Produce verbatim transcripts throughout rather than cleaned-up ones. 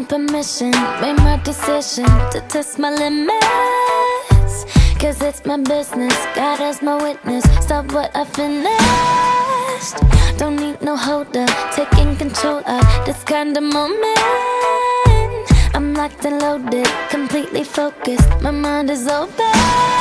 permission, made my decision to test my limits. Cause it's my business, God as my witness. Stop what I finished. Don't need no holder, taking control of this kind of moment. I'm locked and loaded, completely focused, my mind is open.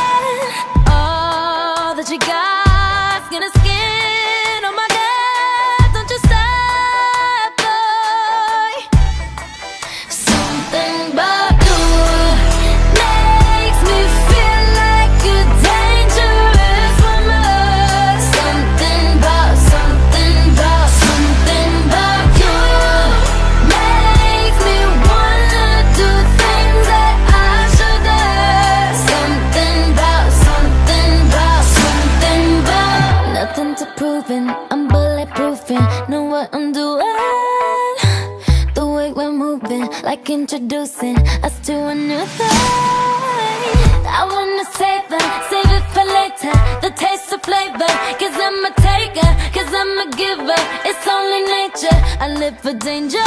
All that you got's gonna skin on my gut. Don't you stop, boy. Something about you makes me feel like a dangerous woman. Something about, something about, something about you makes me wanna do things that I shouldn't. Something about, something about, something about. Nothing to proving, I'm bulletproofing, know what I'm doing. The way we're moving, like introducing us to a new thing. I wanna save it, save it for later, the taste of flavor. Cause I'm a taker, cause I'm a giver. It's only nature, I live for danger.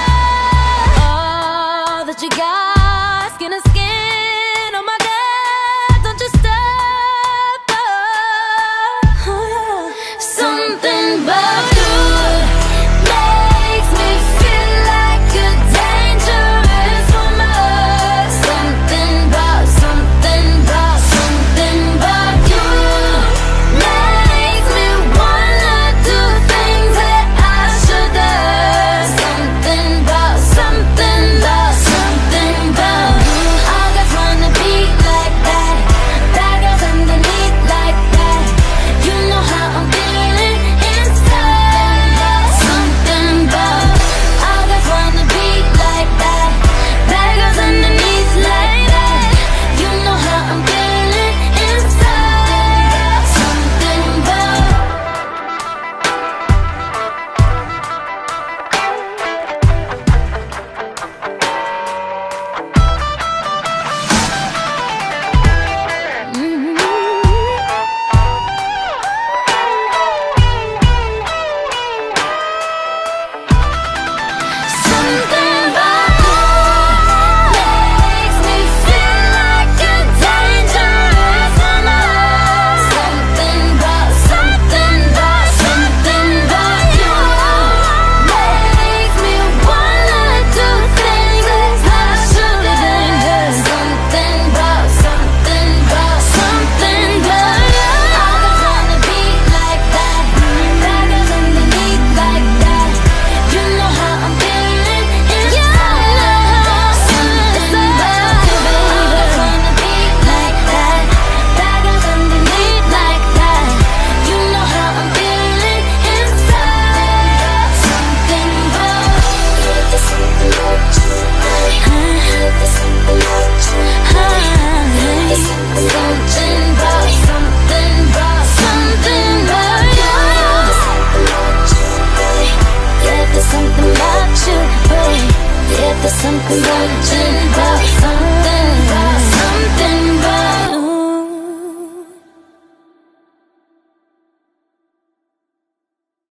All that you got, skin to skin on my gut. Don't you stop, oh. Something about you makes me feel like a dangerous woman. Something about, something about, something about you makes me wanna do things that I shouldn't. Something about, something about, something about you. All guys wanna be like that, bad girls underneath like that. You know how I'm feeling inside. Something about, all guys wanna be like that, bad girls underneath like that. You know how I'm feeling inside. Something about. Mm-hmm. Something about you makes me feel like a dangerous woman. Something about, something about, something about you makes me wanna do things that I shouldn't. Something about, something about, something about you. All guys wanna be like that, bad girls underneath like that. You know how I'm feeling inside. Something about you, baby. All guys wanna be like that, bad girls underneath like that. You know how I'm feeling inside. Something about. There's something about you, baby. There's something about you, baby. There's something about, something about, something about you. Yeah, there's something about you, babe. Yeah, there's something about you, babe.